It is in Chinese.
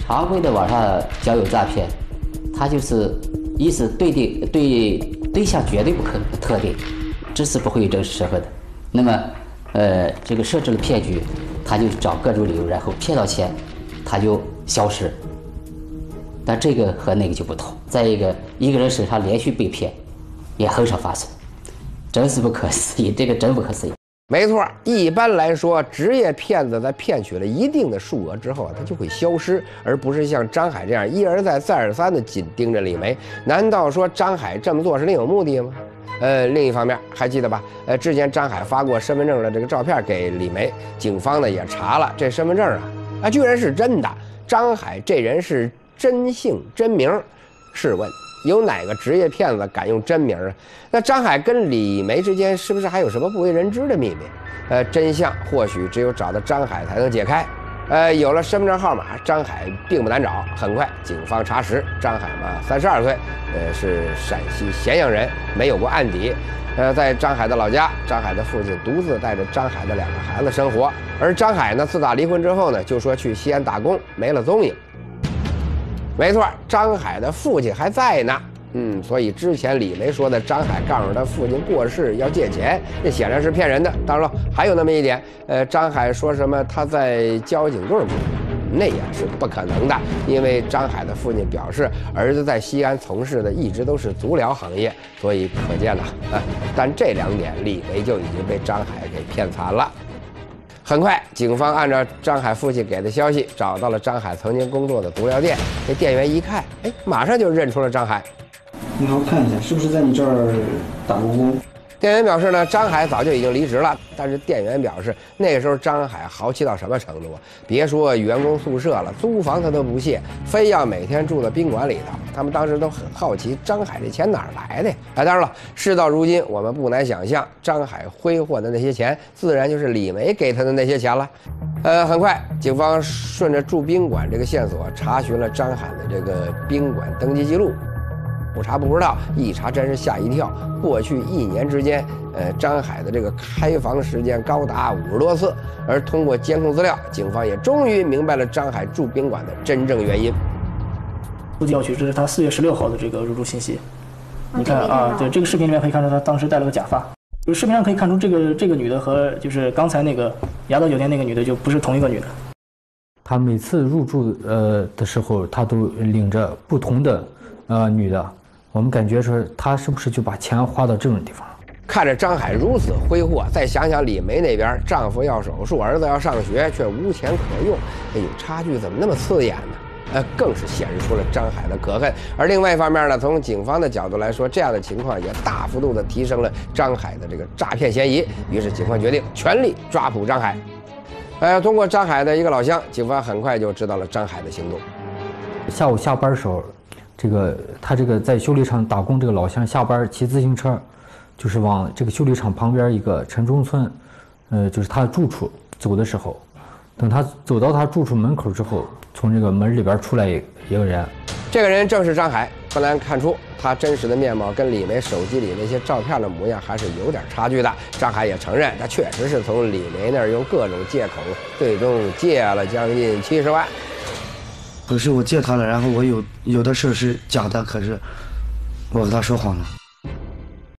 常规的网上交友诈骗，它就是一是对象绝对不可特定，这是不会有真实身份的。那么，这个设置了骗局，他就找各种理由，然后骗到钱，他就消失。但这个和那个就不同。再一个人身上连续被骗，也很少发生，真是不可思议，这个真不可思议。 没错，一般来说，职业骗子在骗取了一定的数额之后，他就会消失，而不是像张海这样一而再、再而三的紧盯着李梅。难道说张海这么做是另有目的吗？另一方面，还记得吧？之前张海发过身份证的这个照片给李梅，警方呢也查了这身份证啊，居然是真的。张海这人是真姓真名，试问有哪个职业骗子敢用真名啊？那张海跟李梅之间是不是还有什么不为人知的秘密？真相或许只有找到张海才能解开。有了身份证号码，张海并不难找。很快，警方查实，张海嘛，32岁，是陕西咸阳人，没有过案底。在张海的老家，张海的父亲独自带着张海的2个孩子生活。而张海呢，自打离婚之后呢，就说去西安打工，没了踪影。没错，张海的父亲还在呢。所以之前李梅说的张海告诉他父亲过世要借钱，这显然是骗人的。当然了，还有那么一点，张海说什么他在交警队工作，那也是不可能的，因为张海的父亲表示儿子在西安从事的一直都是足疗行业，所以可见但这2点李梅就已经被张海给骗惨了。很快，警方按照张海父亲给的消息，找到了张海曾经工作的足疗店。这店员一看，马上就认出了张海。 你好，看一下是不是在你这儿打过工？ 店员表示呢，张海早就已经离职了，但是店员表示那个时候张海豪气到什么程度啊？别说员工宿舍了，租房他都不屑，非要每天住到宾馆里头。他们当时都很好奇张海这钱哪儿来的。当然了，事到如今，我们不难想象，张海挥霍的那些钱，自然就是李梅给他的那些钱了。很快，警方顺着住宾馆这个线索，查询了张海的这个宾馆登记记录。不查不知道，一查真是吓一跳。过去1年之间，张海的这个开房时间高达50多次。而通过监控资料，警方也终于明白了张海住宾馆的真正原因。 户籍要取，这是他4月16号的这个入住信息。你看啊，对，这个视频里面可以看出他当时戴了个假发。就是视频上可以看出，这个女的和就是刚才那个雅岛酒店那个女的就不是同一个女的。 他每次入住的时候，他都领着不同的女的。我们感觉说他是不是就把钱花到这种地方？ 看着张海如此挥霍，再想想李梅那边，丈夫要手术，儿子要上学，却无钱可用，差距怎么那么刺眼呢？更是显示出了张海的可恨。而另外一方面呢，从警方的角度来说，这样的情况也大幅度的提升了张海的这个诈骗嫌疑。于是警方决定全力抓捕张海。通过张海的一个老乡，警方很快就知道了张海的行动。 下午下班的时候，他在修理厂打工，这个老乡下班骑自行车，就是往这个修理厂旁边一个城中村，就是他的住处走的时候，等他走到他住处门口之后，从这个门里边出来一个人。 这个人正是张海。不难看出，他真实的面貌跟李梅手机里那些照片的模样还是有点差距的。张海也承认，他确实是从李梅那儿用各种借口，最终借了将近70万。 可是我借他了，然后我有的事是假的，可是我和他说谎了。